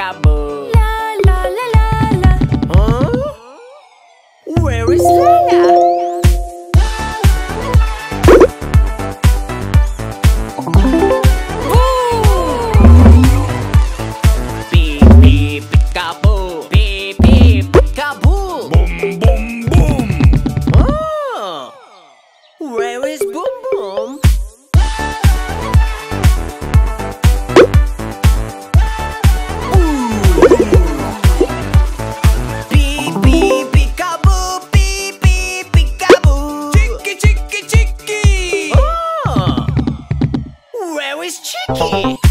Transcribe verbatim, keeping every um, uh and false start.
peekaboo. La la la la la. Huh? Where is Leia? Beep beep peekaboo. Beep beep peekaboo. Boom, boom, boom. Oh, where is Boom Boom? Beep beep peekaboo. Beep beep peekaboo. Chicky, chicky, chicky. Oh, where is Chicky?